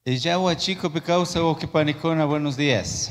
Yawa chico pecausa o que panicona, buenos días.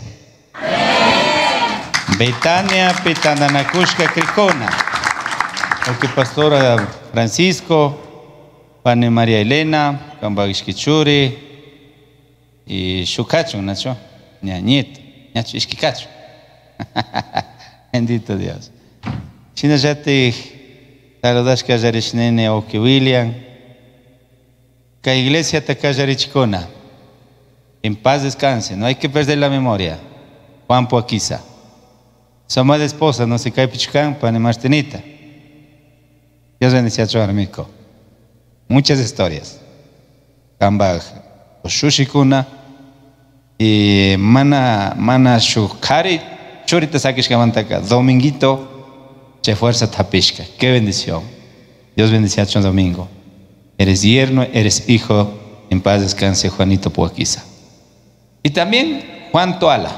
Betania Petandanakushka Cricona. O que pastora Francisco, pane María Elena, Cambagishkichuri y Shukacho, Nacho, Ñañito, Ñacho Ishkikacho. Bendito Dios. China ya te saludas que Yarishnene o que William. Que iglesia te callarichicona. En paz descanse, no hay que perder la memoria. Juan Poaquiza. Su amada esposa, no se cae pichucán, pane Martinita. Dios bendice a tu amigo. Muchas historias. Kambaj, Oshushikuna y mana shukari, churita sakish kamantaka, dominguito, che fuerza tapishka. Qué bendición. Dios bendice a tu domingo. Eres yerno, eres hijo, en paz descanse Juanito Poaquiza. Y también Juan Toala,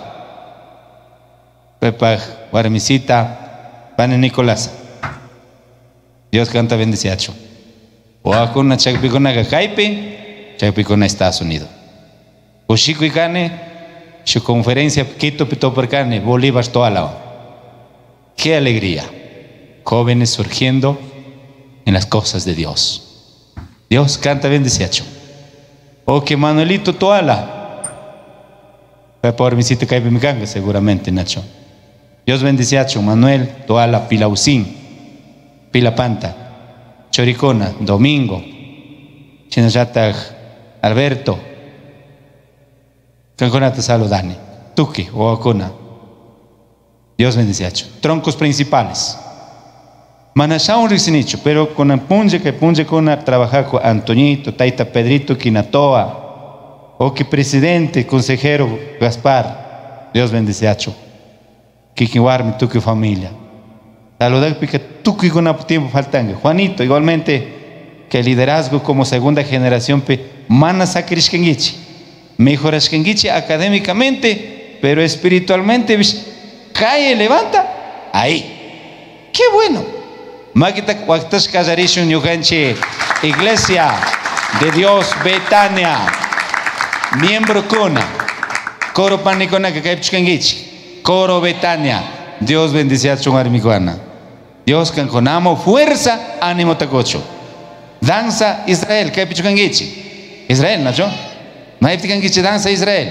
Pepa Guarmisita, Pane Nicolás. Dios canta bendiciacho. Oakuna chakpicona Gacaipe, chakpicona Estados Unidos. Oshiko y Cane, su conferencia Quito Pitopercane, Bolívar Toala. Qué alegría. Jóvenes surgiendo en las cosas de Dios. Dios canta bendiciacho. O que Manuelito Toala. Por mi sitio Caipe Micanga, seguramente, Nacho. Dios bendiciacho, Manuel Toala Pilausín, Pilapanta, Choricona, Domingo, Chinayata Alberto, Canconata Saludani, Tuki, Oacona. Dios bendiciacho. Troncos principales. Manasha un risinicho, pero con punje con trabajar con Antoñito, Taita Pedrito, Quinatoa, o que presidente, consejero Gaspar, Dios bendiciacho. Kikiwarmi, tu que familia. Saludar porque tú que con tiempo faltan. Juanito, igualmente, que liderazgo como segunda generación, mana sacrishkengichi. Mejorashkengichi académicamente, pero espiritualmente, cae, levanta, ahí. ¡Qué bueno! Magita Cuactas Casarishun Yuganche, Iglesia de Dios Betania, miembro Cona, Coro Panicona que Caipchkangichi, Coro Betania, Dios bendice a Chungarmiguana, Dios Canconamo, fuerza, ánimo Tacocho, danza Israel, Caipchkangichi, Israel, ¿no? Maiptikangichi danza Israel.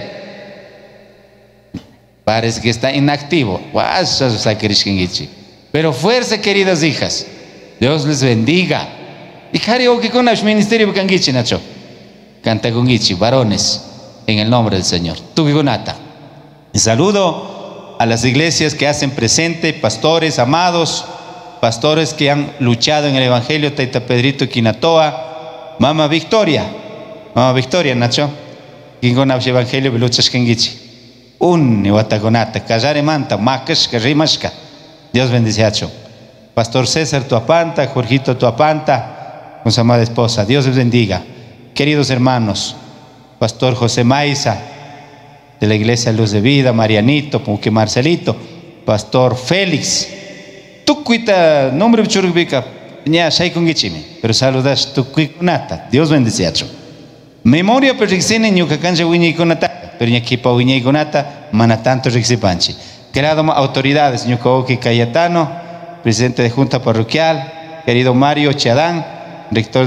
Parece que está inactivo, pero fuerza, queridas hijas. Dios les bendiga. Y Cario que con el ministerio Kangichi Nacho. Canta con Gichi, varones, en el nombre del Señor. Tu Gigonata. Y saludo a las iglesias que hacen presente, pastores amados, pastores que han luchado en el Evangelio, Taita Pedrito Quinatoa, Mama Victoria, Nacho. Gingonab Evangelio Beluchas Kangichi. Un Iwatagonata, Kajare Manta, Makas, Karimashka. Dios bendice a Pastor César Tuapanta, Jorgito Tuapanta, con su amada esposa. Dios les bendiga. Queridos hermanos, Pastor José Maiza, de la Iglesia Luz de Vida, Marianito, Puque Marcelito, Pastor Félix. Tu cuita, nombre churbica, ña shaikungichime, pero saludas tu cuikunata. Dios bendice a Memoria per rixene ñucacanja wiñikunata, pero ñaquipa wiñikunata, mana tanto rixipanchi. Querido autoridades, señor Kooki Cayetano, presidente de Junta Parroquial, querido Mario Chadán, rector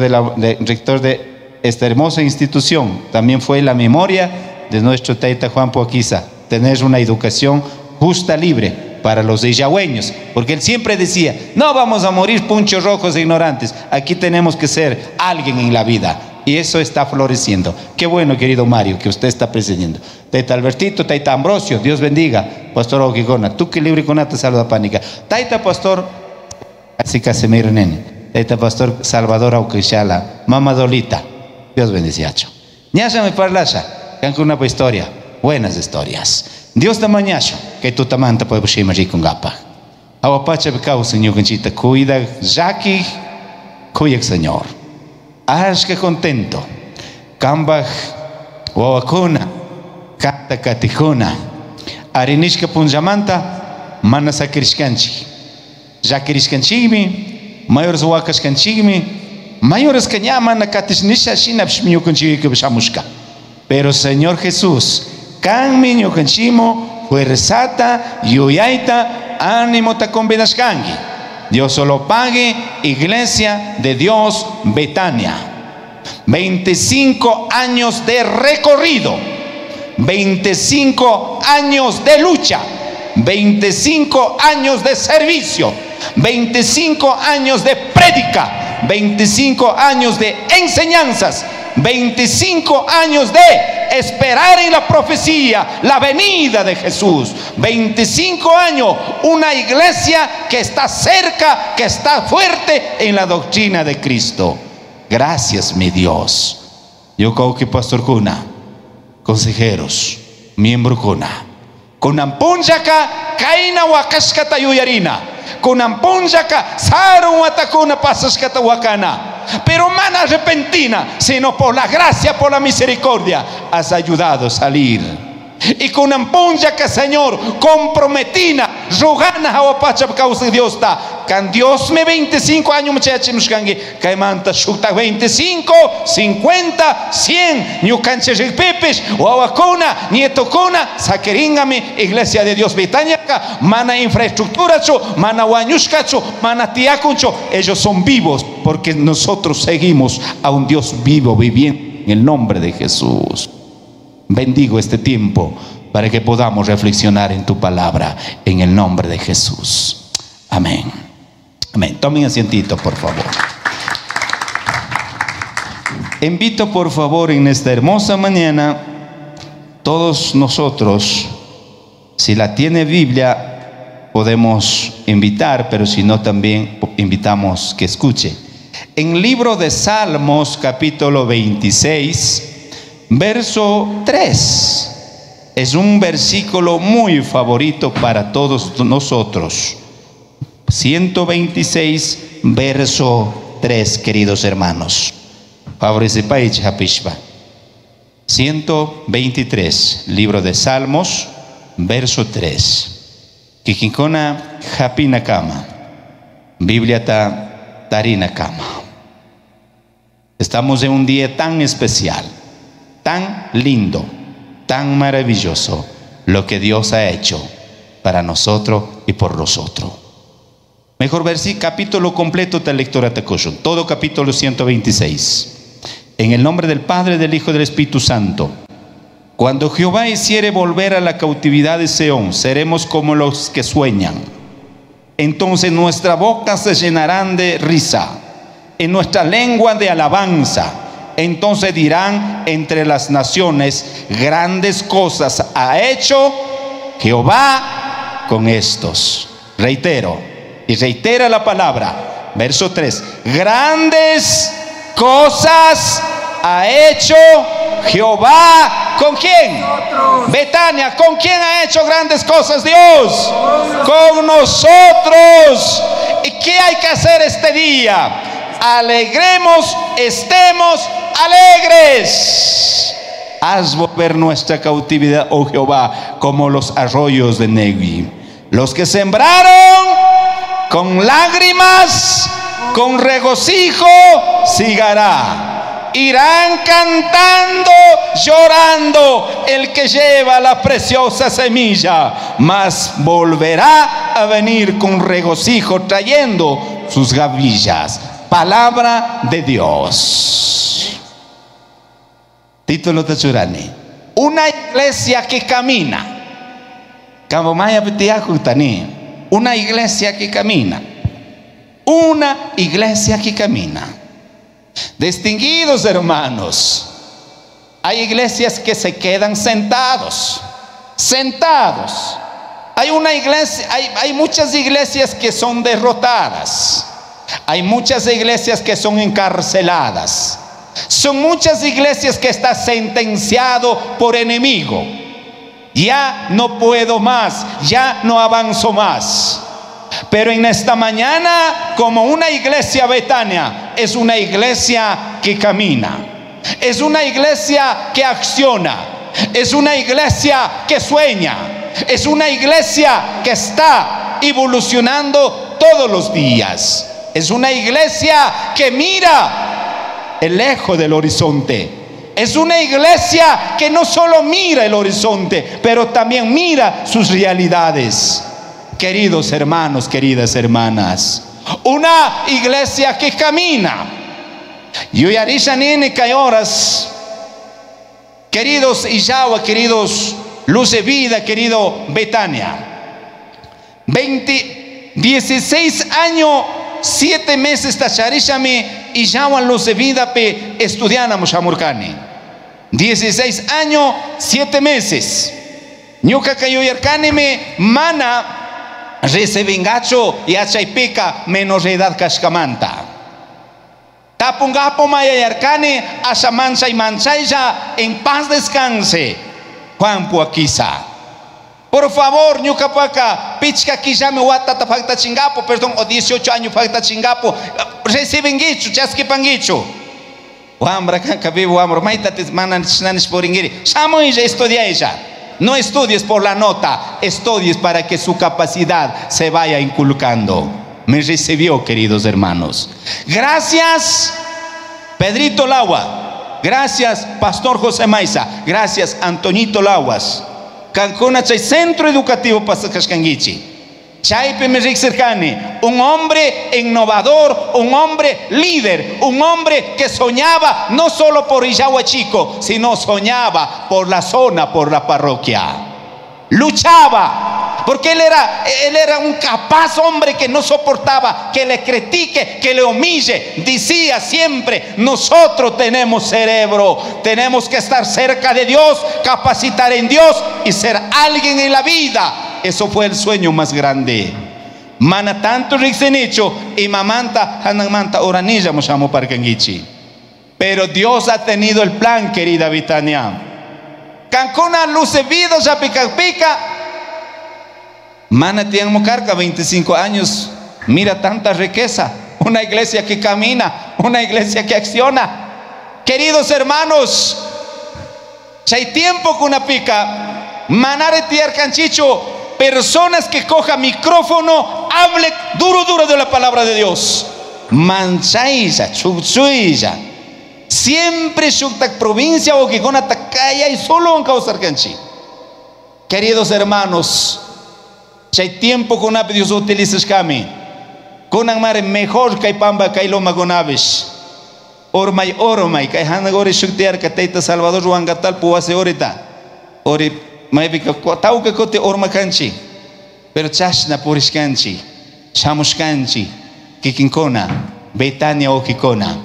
de esta hermosa institución, también fue la memoria de nuestro Taita Juan Poaquiza, tener una educación justa, libre para los yagüeños, porque él siempre decía, no vamos a morir punchos rojos e ignorantes, aquí tenemos que ser alguien en la vida. Y eso está floreciendo. Qué bueno, querido Mario, que usted está presidiendo. Taita Albertito, Taita Ambrosio, Dios bendiga. Pastor Ogigona, tú que libre con ata saluda pánica. Taita Pastor, así Casemiro Nene. Taita Pastor Salvador Auquishala, Mama Dolita, Dios bendice. Ñasha me parlasha, can una historia, buenas historias. Dios te mañasho, que tú tamanta puedes shimar con gapa. Aguapacha becao, señor Ganchita, cuida, Jackie, cuida, Señor. Que contento. Kambaj, Wawakuna, Kata Katijuna, Arinishka Punjamanta, Mana Sakrishkanchi, Jakirishkanchimi, Mayores Wakashkanchimi, Mayores Kanyama, Nakatishnisha, Shinapshmiukunchi, Bishamushka. Pero Señor Jesús, can miño canchimo, fuerzata, yuyaita, ánimo ta convidascangi. Dios solo pague, Iglesia de Dios Betania. 25 años de recorrido, 25 años de lucha, 25 años de servicio, 25 años de prédica, 25 años de enseñanzas, 25 años de esperar en la profecía la venida de Jesús. 25 años, una iglesia que está cerca, que está fuerte en la doctrina de Cristo. Gracias, mi Dios. Yo creo que Pastor Kuna, consejeros, miembro Kuna, kunampunjaka kaina wakashkata yuyarina, kunampunjaka saru watakuna pasashkata wakana. Pero mana repentina, sino por la gracia, por la misericordia, has ayudado a salir. Y con ampunya que Señor comprometina, rogana a pacha causa Dios está. Can Dios me 25 años muchachos que manta chuta 25, 50, 100, ni canche pepes, o awacona, nieto cona, saqueringame, Iglesia de Dios Betania, mana infraestructura, mana guañuscacho, mana tiacuncho. Ellos son vivos porque nosotros seguimos a un Dios vivo viviendo en el nombre de Jesús. Bendigo este tiempo para que podamos reflexionar en tu palabra en el nombre de Jesús. Amén. Amén. Tomen asientito, por favor. Invito, por favor, en esta hermosa mañana, todos nosotros, si la tiene Biblia, podemos invitar, pero si no, también invitamos que escuche. En el libro de Salmos, capítulo 26, verso 3, es un versículo muy favorito para todos nosotros. 126, verso 3, queridos hermanos. Favorece país Japishba. 123, libro de Salmos, verso 3. Kikinkona Japina Kama, Biblia ta Tarina Kama. Estamos en un día tan especial, tan lindo, tan maravilloso, lo que Dios ha hecho para nosotros y por nosotros. Mejor versículo, capítulo completo de lectura de Koshun, todo capítulo 126. En el nombre del Padre, del Hijo y del Espíritu Santo. Cuando Jehová hiciere volver a la cautividad de Seón, seremos como los que sueñan. Entonces nuestra boca se llenarán de risa, en nuestra lengua de alabanza. Entonces dirán entre las naciones, grandes cosas ha hecho Jehová con estos. Reitero, y reitera la palabra, verso 3, grandes cosas ha hecho Jehová. ¿Con quién? Nosotros. Betania, ¿con quién ha hecho grandes cosas Dios? Con nosotros. ¿Y qué hay que hacer este día? Alegremos, estemos alegres. Haz volver nuestra cautividad, oh Jehová, como los arroyos de Nevi. Los que sembraron con lágrimas, con regocijo, sigará. Irán cantando, llorando, el que lleva la preciosa semilla, mas volverá a venir con regocijo, trayendo sus gavillas. Palabra de Dios. Título de Churani. Una iglesia que camina. Una iglesia que camina. Una iglesia que camina. Distinguidos hermanos, hay iglesias que se quedan sentados. Hay una iglesia, hay muchas iglesias que son derrotadas. Hay muchas iglesias que son encarceladas. Son muchas iglesias que están sentenciadas por enemigo. Ya no puedo más, ya no avanzo más. Pero en esta mañana, como una iglesia Betania, es una iglesia que camina, es una iglesia que acciona, es una iglesia que sueña, es una iglesia que está evolucionando todos los días. Es una iglesia que mira el lejos del horizonte, Es una iglesia que no solo mira el horizonte, pero también mira sus realidades. Queridos hermanos, queridas hermanas, una iglesia que camina. Yo ya nene que horas, queridos Ijawa, queridos Luz de Vida, querido Betania, 16 años 7 meses tacharishami Ijawa Luz de Vida pe estudiánamos amurkani. 16 años 7 meses. Ñuka kayo yarkanime mana recebengacho y achaypica menor edad kashkamanta. Tapungapo maya yarkani asha mancha y manchaya en paz descanse. Juan Puaquiza. Por favor, ñuka paka pichka kijame watata fakta chingapo, perdón, o 18 años fakta chingapo. Recebengicho, chasquipangicho. Wambra kanka vivo wambra maita tes manan chnanis poringiri. Samo ella estudia ella. No estudies por la nota, estudies para que su capacidad se vaya inculcando. Me recibió, queridos hermanos. Gracias, Pedrito Lagua. Gracias, Pastor José Maiza. Gracias, Antonito Laguas. Cancún chay Centro Educativo Pasacashkangichi. Chaype Merrick Cercani, un hombre innovador, un hombre líder, un hombre que soñaba no solo por Ijawa Chico, sino soñaba por la zona, por la parroquia. Luchaba, porque él era un capaz hombre que no soportaba que le critique, que le humille. Decía siempre: nosotros tenemos cerebro, tenemos que estar cerca de Dios, capacitar en Dios y ser alguien en la vida. Eso fue el sueño más grande. Mana tanto rixenicho y mamanta hanamanta oranilla moshamo parkangichi. Pero Dios ha tenido el plan, querida Vitania. Cancuna luz de vida ya pica. Mana tiene mocarca 25 años. Mira tanta riqueza. Una iglesia que camina, una iglesia que acciona. Queridos hermanos, si hay tiempo con una pica, manare tiar canchicho. Personas que coja micrófono, hable duro de la palabra de Dios. Manchaiza, chuchuilla. Siempre shuktak provincia o que con atacaya y solo en causar canchi. Queridos hermanos, si hay tiempo con ape Dios utiliza kami. Con amare mejor que pamba que loma con aves. Ormay, que hanagore shuktiar que teita Salvador Juangatal puase ahorita. Maivika tauka kote orma kanchi, pero chashna purishkanchi, shamushkanchi, kikinkona, Betania o kikona.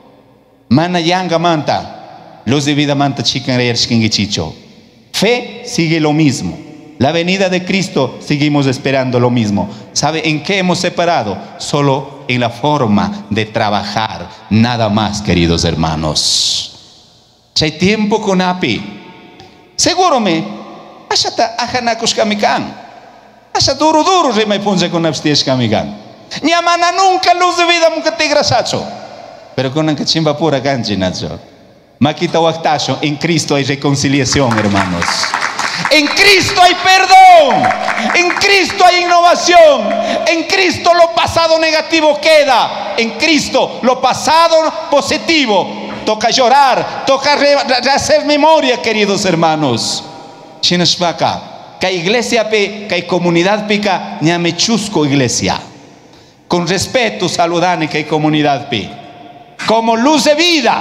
Mana yanga manta, Luz de Vida manta chican chicho. Fe sigue lo mismo. La venida de Cristo seguimos esperando lo mismo. ¿Sabe en qué hemos separado? Solo en la forma de trabajar, nada más, queridos hermanos. Chay tiempo con api. Seguro me. Asata ajanakus kamikan. Asa duro remay punza con absties kamikan. Nyamana nunca Luz de Vida nunca te grasacho. Pero con anka chimba pura ganji nacho. Makita waktasho, en Cristo hay reconciliación, hermanos. En Cristo hay perdón. En Cristo hay innovación. En Cristo lo pasado negativo queda. En Cristo lo pasado positivo. Toca llorar, toca hacer memoria, queridos hermanos. Chinashpaka, que iglesia pe, que comunidad pica, ñame chusco iglesia. Con respeto saludane que comunidad pe. Como Luz de Vida,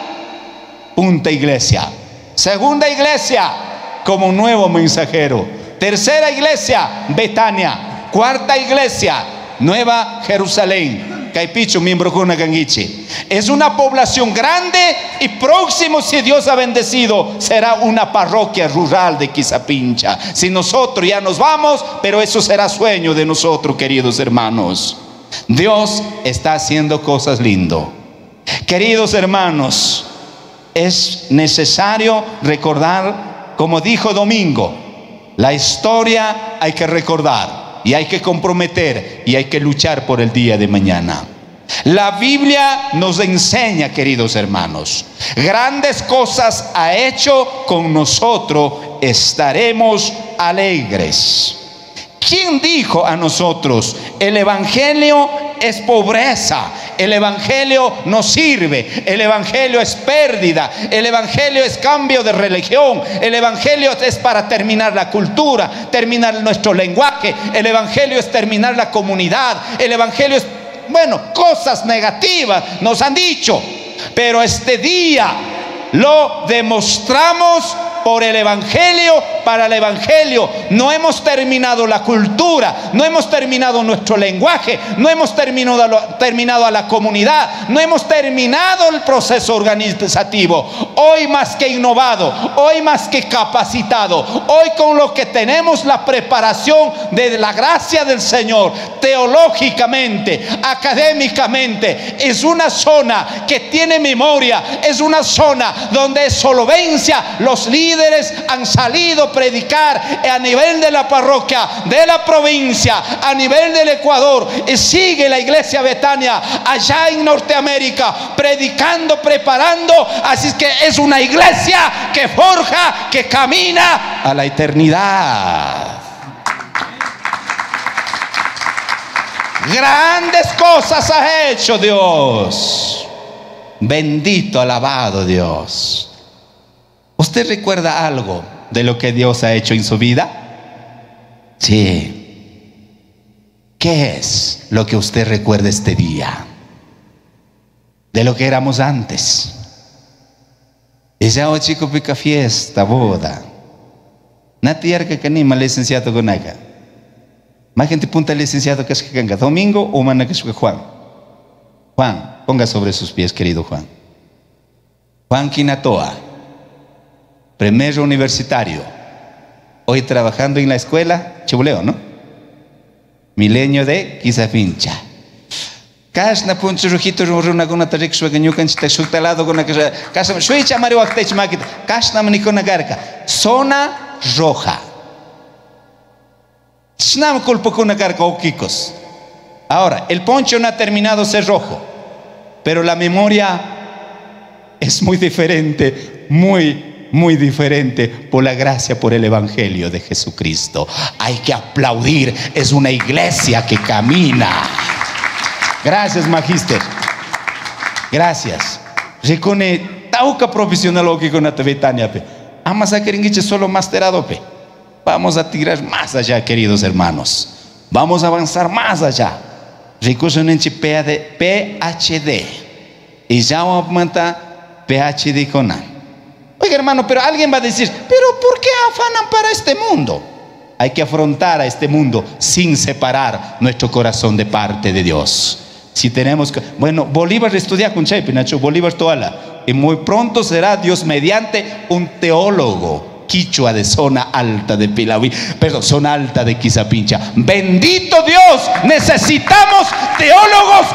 punta iglesia. Segunda iglesia, como nuevo mensajero. Tercera iglesia, Betania. Cuarta iglesia, Nueva Jerusalén. Caipicho, miembro con una ganguichi. Es una población grande y próximo, si Dios ha bendecido, será una parroquia rural de Quizapincha. Si nosotros ya nos vamos, pero eso será sueño de nosotros, queridos hermanos. Dios está haciendo cosas lindas. Queridos hermanos, es necesario recordar, como dijo Domingo, la historia hay que recordar. Y hay que comprometer y hay que luchar por el día de mañana. La Biblia nos enseña, queridos hermanos, grandes cosas ha hecho con nosotros, estaremos alegres. ¿Quién dijo a nosotros, el evangelio es pobreza, El evangelio no sirve. El evangelio es pérdida. El evangelio es cambio de religión. El evangelio es para terminar la cultura, terminar nuestro lenguaje. El evangelio es terminar la comunidad. El evangelio es, bueno, cosas negativas nos han dicho, pero este día lo demostramos por el evangelio, para el evangelio. No hemos terminado la cultura, no hemos terminado nuestro lenguaje, no hemos terminado a la comunidad, no hemos terminado el proceso organizativo. Hoy más que innovado, hoy más que capacitado, hoy con lo que tenemos la preparación de la gracia del Señor, teológicamente, académicamente, es una zona que tiene memoria, es una zona donde es solvencia. Los líderes han salido a predicar a nivel de la parroquia, de la provincia, a nivel del Ecuador, y sigue la iglesia Betania allá en Norteamérica predicando, preparando. Así es que es una iglesia que forja, que camina a la eternidad. Grandes cosas ha hecho Dios. Bendito, alabado Dios. ¿Usted recuerda algo de lo que Dios ha hecho en su vida? Sí. ¿Qué es lo que usted recuerda este día? De lo que éramos antes. Y ya o chico pica fiesta, boda. Nati yarka kanima licenciado gonaga. Más gente punta licenciado que es que canga domingo o mana que es que Juan. Juan, ponga sobre sus pies, querido Juan. Juan Quinatoa, primer universitario, hoy trabajando en la escuela Chibuleo, ¿no? Milenio de Quizapincha. Kasna puncho rojito runa con una tarik sueñucan te sutalado con una casa suicha mario actech makit kasna manicona garca zona roja. Snam culpo con una garca o kikos. Ahora, el poncho no ha terminado de ser rojo, pero la memoria es muy diferente, muy diferente, por la gracia, por el evangelio de Jesucristo. Hay que aplaudir, es una iglesia que camina. Gracias, magíster. Gracias. Recone tauca profesional o que con la Betania pe. Amas a querenguiche solo masterado pe. Vamos a tirar más allá, queridos hermanos. Vamos a avanzar más allá. Recursos en PhD. Y ya vamos a montar PhD con A. Oiga, hermano, pero alguien va a decir, pero ¿por qué afanan para este mundo? Hay que afrontar a este mundo sin separar nuestro corazón de parte de Dios. Si tenemos que, bueno, Bolívar estudia con Chepe, Nacho, Bolívar toala. Y muy pronto será, Dios mediante, un teólogo quichua de zona alta de Pilaví, perdón, zona alta de Quizapincha. Bendito Dios, necesitamos teólogos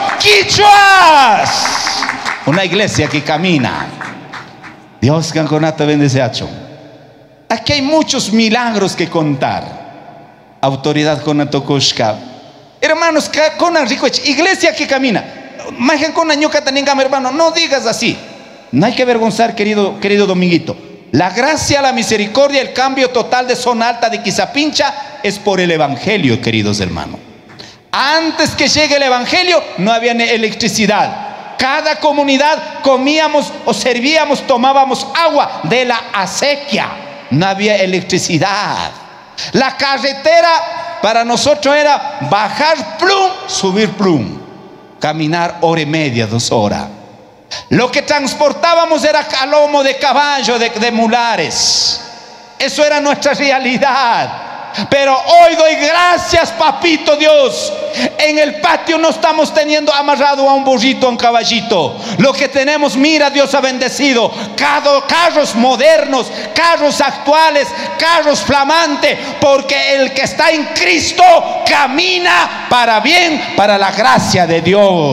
quichuas. Una iglesia que camina. Dios canconata bendice hacho. Aquí hay muchos milagros que contar. Autoridad con Atokoshka. Hermanos, con iglesia que camina. Majen con Añuca Taningam, hermano, no digas así. No hay que avergonzar, querido Dominguito. La gracia, la misericordia, el cambio total de zona alta de Quizapincha es por el evangelio, queridos hermanos. Antes que llegue el evangelio no había electricidad. Cada comunidad comíamos o servíamos, tomábamos agua de la acequia. No había electricidad. La carretera para nosotros era bajar plum, subir plum, caminar hora y media, 2 horas. Lo que transportábamos era a lomo de caballo, de mulares. Eso era nuestra realidad. Pero hoy doy gracias, papito Dios. En el patio no estamos teniendo amarrado a un burrito, a un caballito. Lo que tenemos, mira, Dios ha bendecido carros modernos, carros actuales, carros flamantes, porque el que está en Cristo camina para bien, para la gracia de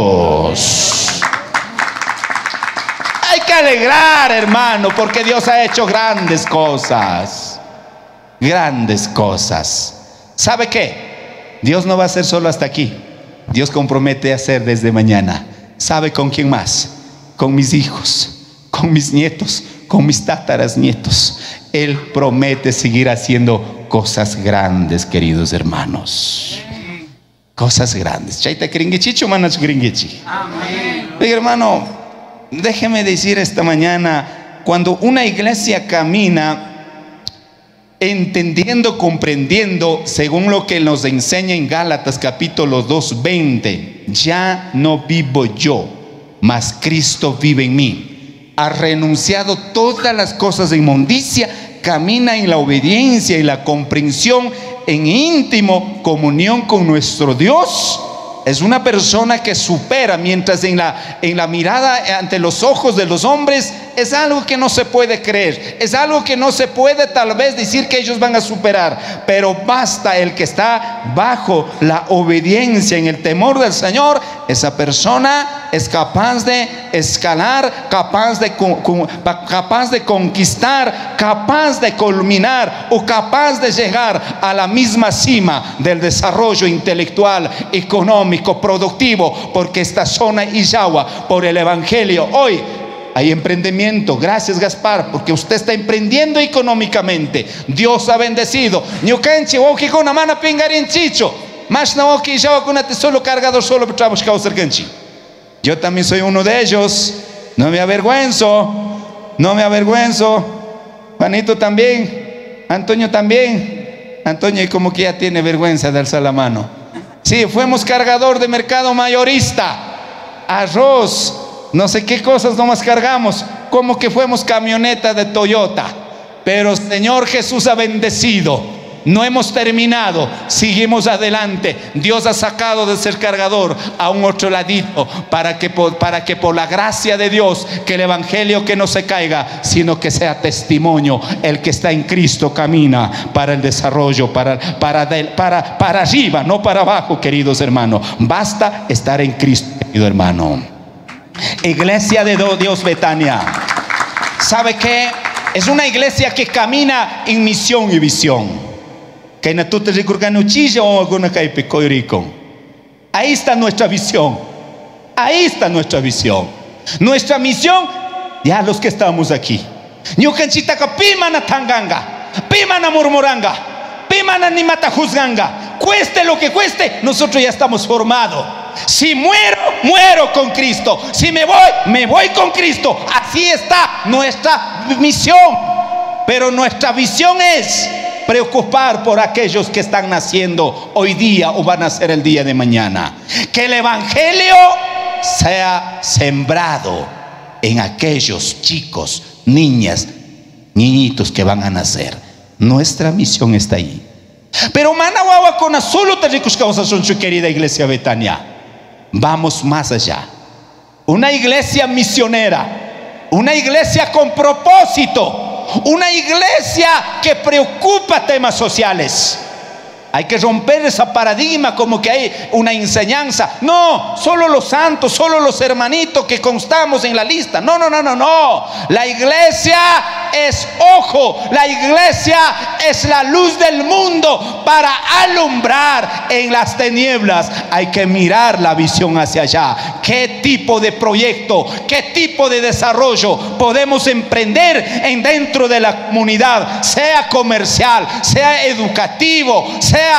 Dios. Hay que alegrar, hermano, porque Dios ha hecho grandes cosas. Grandes cosas. ¿Sabe qué? Dios no va a hacer solo hasta aquí. Dios compromete a hacer desde mañana. ¿Sabe con quién más? Con mis hijos, con mis nietos, con mis tátaras nietos. Él promete seguir haciendo cosas grandes, queridos hermanos. cosas grandes. Chaita kringichicho, manas kringichi. Amén. Oiga, hermano, déjeme decir esta mañana, cuando una iglesia camina entendiendo, comprendiendo, según lo que nos enseña en Gálatas capítulo 2:20, ya no vivo yo, mas Cristo vive en mí. Ha renunciado todas las cosas de inmundicia, camina en la obediencia y la comprensión, en íntimo comunión con nuestro Dios. Es una persona que supera, mientras en la mirada ante los ojos de los hombres es algo que no se puede creer, es algo que no se puede tal vez decir que ellos van a superar, pero basta el que está bajo la obediencia, en el temor del Señor. Esa persona es capaz de escalar, capaz de conquistar, capaz de culminar o capaz de llegar a la misma cima del desarrollo intelectual, económico, productivo, porque esta zona Illagua, por el Evangelio, hoy hay emprendimiento. Gracias, Gaspar, porque usted está emprendiendo económicamente. Dios ha bendecido. Solo cargador, solo yo también soy uno de ellos. No me avergüenzo, no me avergüenzo. Juanito también, Antonio también. Antonio como que ya tiene vergüenza de alzar la mano. Sí, fuimos cargador de mercado mayorista, arroz, no sé qué cosas nomás cargamos, como que fuimos camioneta de Toyota. Pero Señor Jesús ha bendecido. No hemos terminado, seguimos adelante. Dios ha sacado de ser cargador a un otro ladito, para que por la gracia de Dios, que el Evangelio que no se caiga, sino que sea testimonio. El que está en Cristo camina para el desarrollo, para arriba, no para abajo, queridos hermanos. Basta estar en Cristo, querido hermano. Iglesia de Dios Betania, ¿sabe qué? Es una iglesia que camina en misión y visión. Ahí está nuestra visión. Ahí está nuestra visión. Nuestra misión, ya los que estamos aquí. Pimana tanganga, pimana murmuranga, pimana ni mata juzganga. Cueste lo que cueste, nosotros ya estamos formados. Si muero, muero con Cristo. Si me voy con Cristo. Así está nuestra misión. Pero nuestra visión es preocupar por aquellos que están naciendo hoy día o van a ser el día de mañana. Que el Evangelio sea sembrado en aquellos chicos, niñas, niñitos que van a nacer. Nuestra misión está ahí. Pero Manahuahua con azul te ricuscamos, querida iglesia Betania. Vamos más allá. Una iglesia misionera, una iglesia con propósito, una iglesia que preocupa temas sociales. Hay que romper ese paradigma como que hay una enseñanza. No, solo los santos, solo los hermanitos que constamos en la lista. No, no, no, no, no. La iglesia es ojo. La iglesia es la luz del mundo para alumbrar en las tinieblas. Hay que mirar la visión hacia allá. ¿Qué tipo de proyecto, qué tipo de desarrollo podemos emprender dentro de la comunidad? Sea comercial, sea educativo,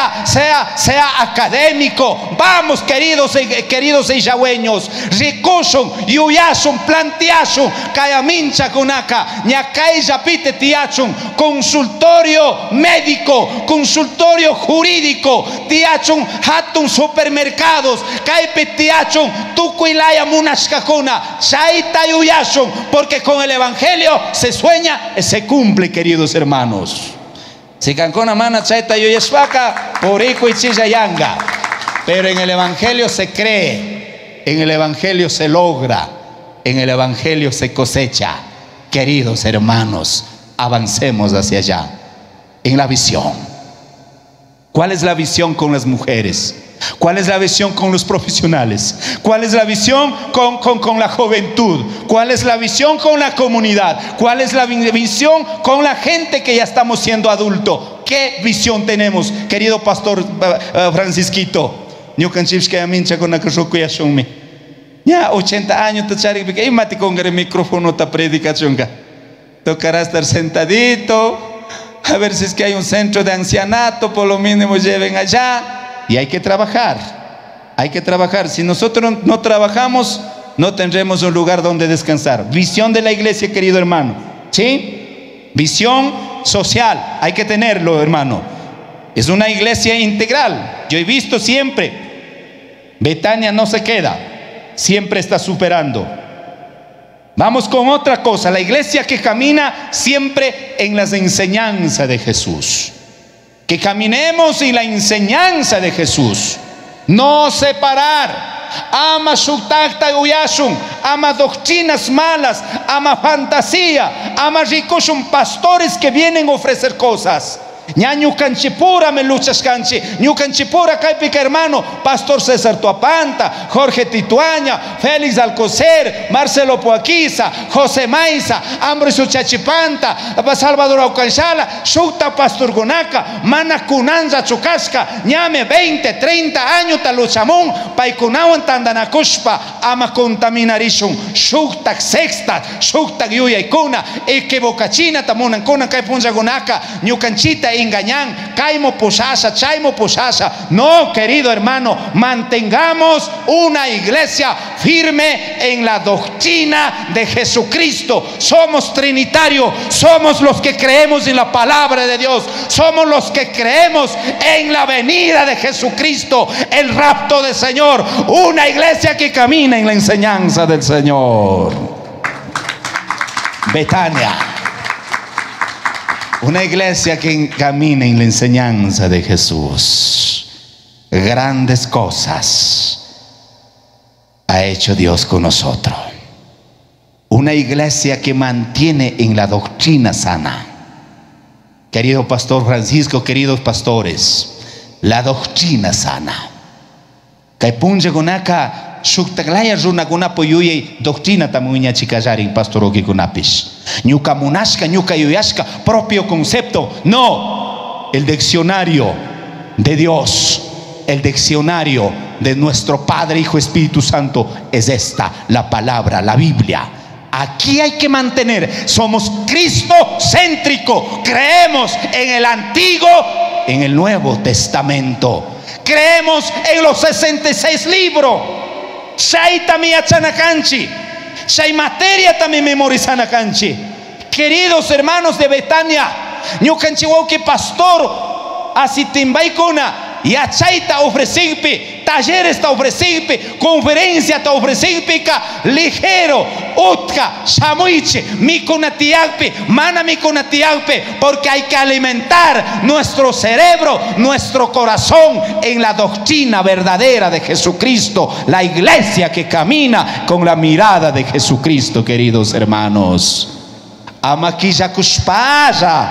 sea académico. Vamos, queridos illagüeños, ricoson, yuyason, planteason, kayamincha kunaka, ñakay yapite tiachon, consultorio médico, consultorio jurídico, tiachon hatun supermercados, kaype tiachon, tukuilaya munashkakuna, shaita yuyason, porque con el Evangelio se sueña y se cumple, queridos hermanos. Si cancona mana chaita yoyeswaka porico y chillayanga. Pero en el Evangelio se cree, en el Evangelio se logra, en el Evangelio se cosecha. Queridos hermanos, avancemos hacia allá. En la visión. ¿Cuál es la visión con las mujeres? ¿Cuál es la visión con los profesionales? ¿Cuál es la visión con la juventud? ¿Cuál es la visión con la comunidad? ¿Cuál es la visión con la gente que ya estamos siendo adultos? ¿Qué visión tenemos, querido pastor Francisquito? Ya 80 años te mati con el micrófono ta predicación. Tocará estar sentadito, a ver si es que hay un centro de ancianato, por lo mínimo lleven allá. Y hay que trabajar. Hay que trabajar. Si nosotros no trabajamos, no tendremos un lugar donde descansar. Visión de la iglesia, querido hermano. ¿Sí? Visión social. Hay que tenerlo, hermano. Es una iglesia integral. Yo he visto siempre, Betania no se queda, siempre está superando. Vamos con otra cosa. La iglesia que camina siempre en las enseñanzas de Jesús. Que caminemos en la enseñanza de Jesús. No separar. Ama shuktakta uyashun, ama doctrinas malas, ama fantasía, ama ricoshun pastores que vienen a ofrecer cosas. Ñañu canchipura me luchas canchi, ñu canchipura caipica hermano, Pastor César Tuapanta, Jorge Tituaña, Félix Alcocer, Marcelo Poaquiza, José Maiza, Ambroso Chachipanta, Salvador Aucanchala, Shukta Pastor Gunaca, Mana Kunanza Chukasca, ñame 20, 30 años taluchamón, Paikunawan Tandanakushpa, ama contaminarishun, Shukta Sexta, Shukta Yuyaikuna, Equivocachina, Tamunankuna, Kaipunza Gunaca, ñu canchita engañan, caimo posasa, chaimo posasa. No, querido hermano, mantengamos una iglesia firme en la doctrina de Jesucristo. Somos trinitarios, somos los que creemos en la palabra de Dios, somos los que creemos en la venida de Jesucristo, el rapto del Señor. Una iglesia que camina en la enseñanza del Señor. Betania, una iglesia que camina en la enseñanza de Jesús. Grandes cosas ha hecho Dios con nosotros. Una iglesia que mantiene en la doctrina sana. Querido Pastor Francisco, queridos pastores, la doctrina sana. Kaipunja gonaka shuktaglaya runa gunapo yuyay doctrina tamuña chikayarin pastoroki gunapish. Ñuka munashka, ñuka yuyashka, propio concepto. No, el diccionario de Dios, el diccionario de nuestro Padre, Hijo, Espíritu Santo es esta, la palabra, la Biblia. Aquí hay que mantener, somos cristocéntrico, creemos en el Antiguo, en el Nuevo Testamento, creemos en los 66 libros. Shai tami achanakanchi, shai materia tami memorizanakanchi. Queridos hermanos de Betania, ñukanchiwauki pastor asitimbaikuna yachaita ofrecirpe, talleres ta ofrecirpe, conferencia ta ofrecirpe, ligero, utka, shamuiche, mikunatiagpe, mana mikunatiagpe, porque hay que alimentar nuestro cerebro, nuestro corazón en la doctrina verdadera de Jesucristo, la iglesia que camina con la mirada de Jesucristo, queridos hermanos. Ama quilla cuspaya,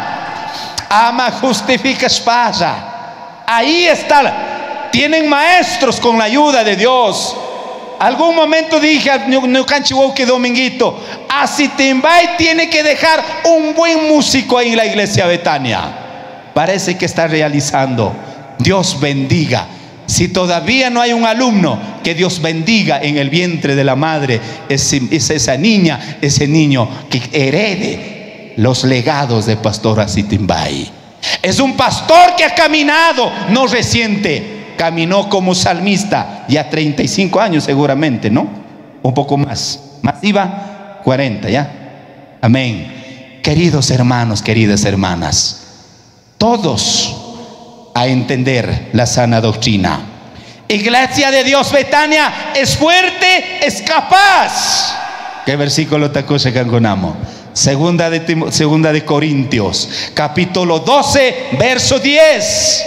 ama justifica espaya. Ahí está, tienen maestros con la ayuda de Dios. Algún momento dije a Nucanchiwoki Dominguito, Asitimbay tiene que dejar un buen músico ahí en la iglesia Betania. Parece que está realizando. Dios bendiga. Si todavía no hay un alumno, que Dios bendiga en el vientre de la madre es esa niña, ese niño que herede los legados de Pastor Asitimbay. Es un pastor que ha caminado, no reciente, caminó como salmista, ya 35 años seguramente, ¿no? Un poco más iba 40, ¿ya? Amén. Queridos hermanos, queridas hermanas, todos a entender la sana doctrina. Iglesia de Dios Betania es fuerte, es capaz. ¿Qué versículo te acusa cangonamo? Segunda de Corintios, capítulo 12, verso 10.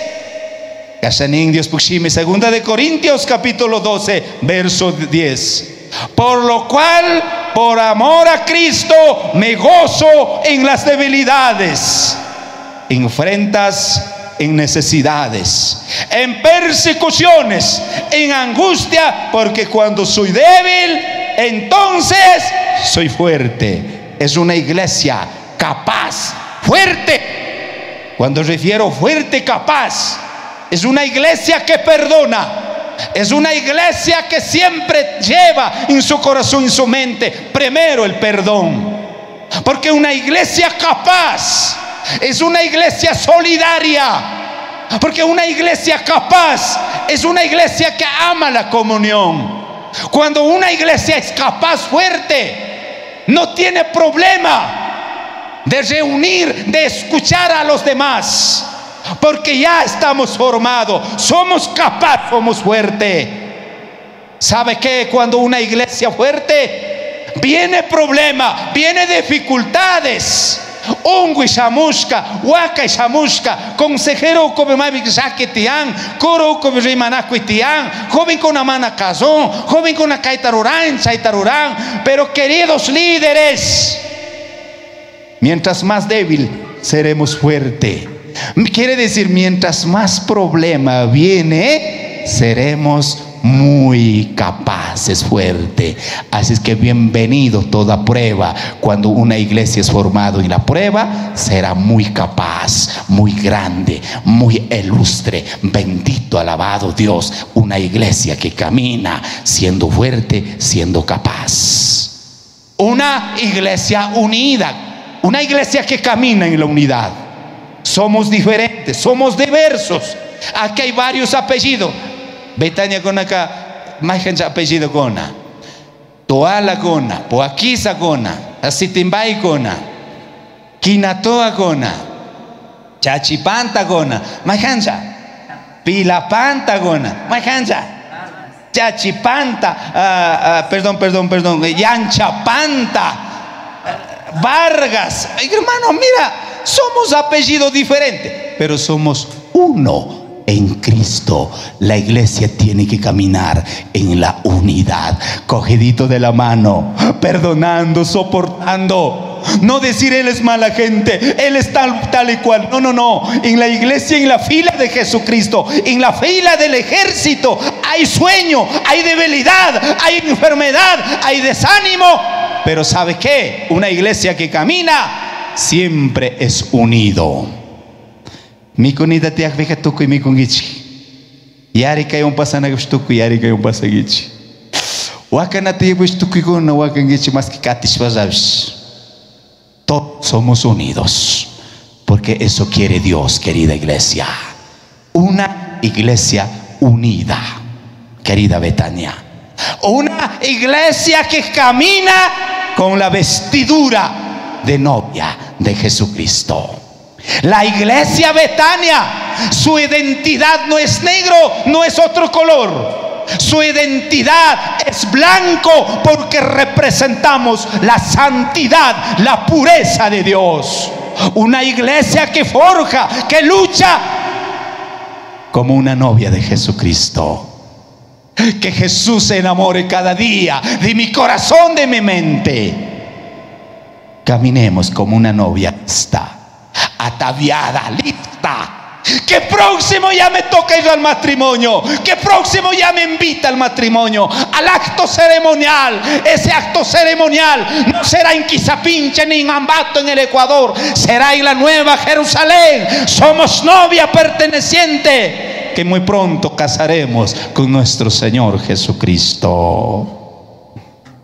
Segunda de Corintios, capítulo 12, verso 10. Por lo cual, por amor a Cristo, me gozo en las debilidades, en afrentas, en necesidades, en persecuciones, en angustia, porque cuando soy débil, entonces soy fuerte. Es una iglesia capaz, fuerte. Cuando refiero fuerte, capaz, es una iglesia que perdona. Es una iglesia que siempre lleva en su corazón y en su mente primero el perdón. Porque una iglesia capaz es una iglesia solidaria. Porque una iglesia capaz es una iglesia que ama la comunión. Cuando una iglesia es capaz, fuerte, no tiene problema de reunir, de escuchar a los demás, porque ya estamos formados, somos capaces, somos fuertes. ¿Sabe qué? Cuando una iglesia fuerte, viene problema, viene dificultades. Ungu shamushka, waka shamushka, consejero como mavi jaketian, coro como rimanakutian, joven con una mana cazón, joven con una caitarurán, chaitarurán. Pero queridos líderes, mientras más débil, seremos fuerte. Quiere decir, mientras más problema viene, seremos muy capaces, fuerte. Así es que bienvenido toda prueba. Cuando una iglesia es formada en la prueba, será muy capaz, muy grande, muy ilustre. Bendito, alabado Dios, una iglesia que camina siendo fuerte, siendo capaz. Una iglesia unida, una iglesia que camina en la unidad. Somos diferentes, somos diversos. Aquí hay varios apellidos. Betania con acá, más gente apellido cona, Toala cona, Poaquisa cona, Asitimbay cona, Quinatoa cona, Chachipanta cona, más gente, Pilapanta cona, más gente, Chachipanta, perdón, Yanchapanta, Vargas. Hermano, mira, somos apellidos diferentes, pero somos uno. En Cristo, la iglesia tiene que caminar en la unidad, cogidito de la mano, perdonando, soportando. No decir él es mala gente, él es tal y cual. No. En la iglesia, en la fila de Jesucristo, en la fila del ejército, hay sueño, hay debilidad, hay enfermedad, hay desánimo. Pero ¿sabe qué? Una iglesia que camina siempre es unido. Mi conida tiak veka tuku y mi congichi. Yari kay un pasana gustuku, yari kay un pasagichi. Wakana tiak gustuku guna wakangichi más que katish vazavish. Todos somos unidos, porque eso quiere Dios, querida iglesia. Una iglesia unida, querida Betania. Una iglesia que camina con la vestidura de novia de Jesucristo. La iglesia Betania, su identidad no es negro, no es otro color. Su identidad es blanco, porque representamos la santidad, la pureza de Dios. Una iglesia que forja, que lucha como una novia de Jesucristo. Que Jesús se enamore cada día de mi corazón, de mi mente. Caminemos como una novia está, ataviada, lista. Que próximo ya me toca ir al matrimonio, que próximo ya me invita al matrimonio, al acto ceremonial. Ese acto ceremonial no será en Quizapinche ni en Ambato, en el Ecuador, será en la Nueva Jerusalén. Somos novia perteneciente, que muy pronto casaremos con nuestro Señor Jesucristo.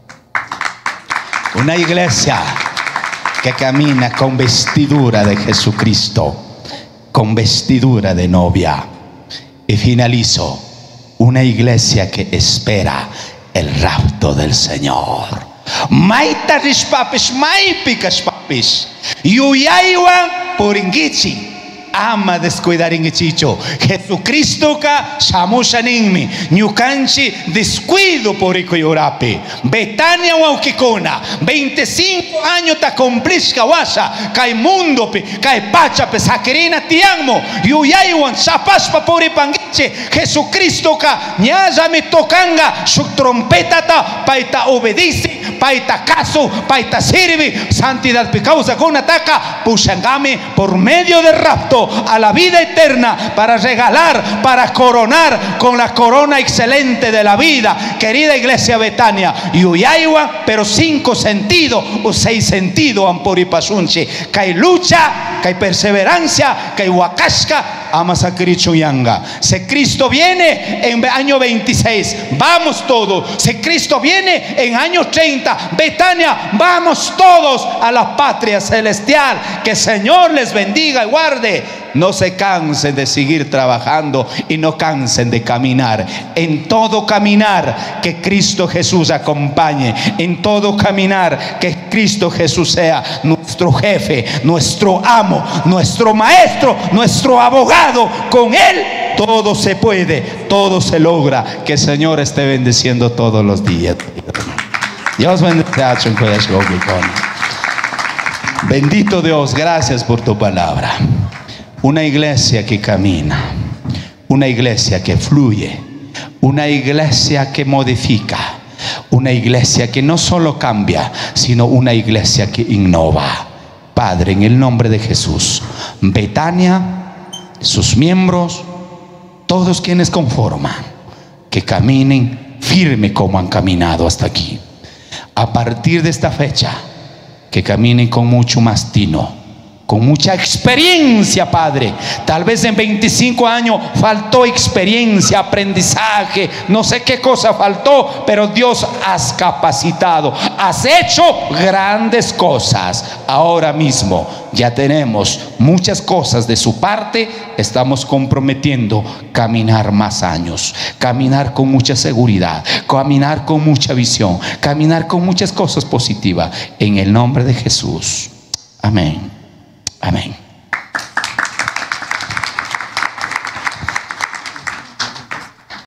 Una iglesia que camina con vestidura de Jesucristo, con vestidura de novia. Y finalizo, una iglesia que espera el rapto del Señor. Maita rispapis, maipicas papis, yuyaywan poringichi. Ama descuidar en chicho. Jesucristo ka shamushaninmi ñukanchi descuido por ikoyorapi. Betania waukikuna 25 años ta complishka washa kai mundo pi kai pacha pe sakerina tianmo yuyaywan shapashpa por ipangiche. Jesucristo ka ñaya me tokanga su trompeta ta paita obedece, paita caso, paita sirve santidad pe causa con ataca pushangame por medio del rapto a la vida eterna, para regalar, para coronar con la corona excelente de la vida. Querida iglesia Betania, yuyaywa, pero 5 sentidos o 6 sentidos amporipasunchi. Kai lucha, kai perseverancia, kai wakashka, amasakirichuyanga. Si Cristo viene en año 26, vamos todos. Si Cristo viene en año 30, Betania, vamos todos a la patria celestial. Que el Señor les bendiga y guarde. no se cansen de seguir trabajando y no cansen de caminar. En todo caminar, que Cristo Jesús acompañe. En todo caminar, que Cristo Jesús sea nuestro jefe, nuestro amo, nuestro maestro, nuestro abogado. Con Él todo se puede, todo se logra. Que el Señor esté bendiciendo todos los días. Dios bendiga. Bendito Dios, gracias por tu palabra. Una iglesia que camina, una iglesia que fluye, una iglesia que modifica, una iglesia que no solo cambia, sino una iglesia que innova. Padre, en el nombre de Jesús, Betania, sus miembros, todos quienes conforman, que caminen firme como han caminado hasta aquí. A partir de esta fecha, que caminen con mucho más tino, con mucha experiencia, Padre. Tal vez en 25 años faltó experiencia, aprendizaje, no sé qué cosa faltó, pero Dios has capacitado, has hecho grandes cosas. Ahora mismo ya tenemos muchas cosas de su parte. Estamos comprometiendo caminar más años, caminar con mucha seguridad, caminar con mucha visión, caminar con muchas cosas positivas, en el nombre de Jesús. Amén. Amén.